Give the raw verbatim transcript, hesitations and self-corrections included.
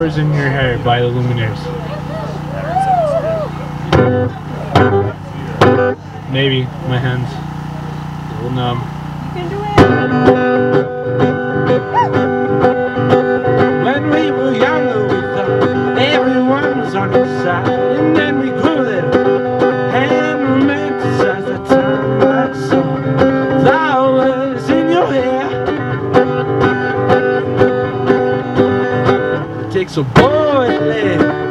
In Your Hair by the Lumineers. Maybe my hands a little numb. You can do it. When we were younger, we thought everyone was on our side, and then we grew there and romanticized that time like some flowers in your hair. It takes a boy to live.